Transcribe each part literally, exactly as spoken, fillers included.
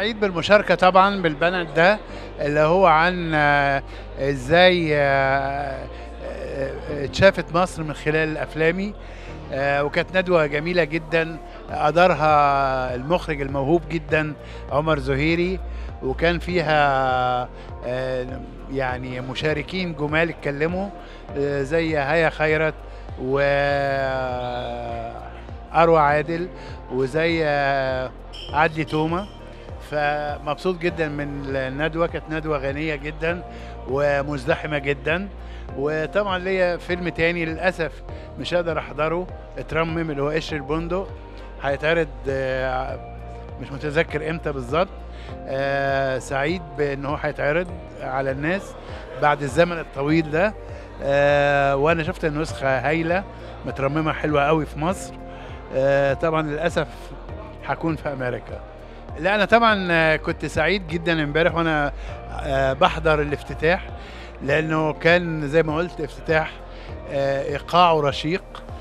سعيد بالمشاركة طبعًا بالبانل ده، اللي هو عن آه، إزاي آآ اتشافت مصر من خلال أفلامي. آآ وكانت ندوة جميلة جدًا، أدارها المُخرج الموهوب جدًا عمر زهيري، وكان فيها آآ يعني مشاركين جُمال اتكلموا، آآ زي هيا خيرت وأروى عادل وزي آه، عدلي تومة. فمبسوط جدا من الندوة، كانت ندوة غنية جدا ومزدحمة جدا. وطبعا ليا فيلم تاني للأسف مش هقدر أحضره، اترمم، اللي هو قشر البندق، هيتعرض آه، مش متذكر امتى بالظبط. آه، سعيد بان هو هيتعرض على الناس بعد الزمن الطويل ده. آه، وانا شفت النسخة هايلة مترممة حلوة قوي في مصر. آه، طبعا للأسف هكون في أمريكا. لا انا طبعا آه، كنت سعيد جدا امبارح وانا آه، بحضر الافتتاح، لانه كان زي ما قلت افتتاح آه، ايقاعه رشيق.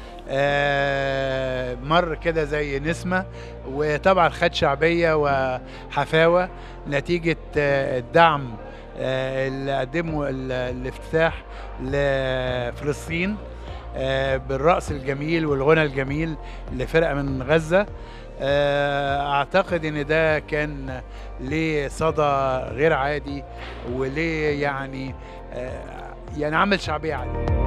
آه، مر كده زي نسمة، وطبعا خد شعبية وحفاوة نتيجة آه، الدعم آه، اللي قدمه ال- الافتتاح لفلسطين آه، بالرقص الجميل والغنى الجميل لفرقة من غزة. آه، اعتقد ان ده كان ليه صدى غير عادي، وليه يعني آه، يعني عمل شعبية عالية.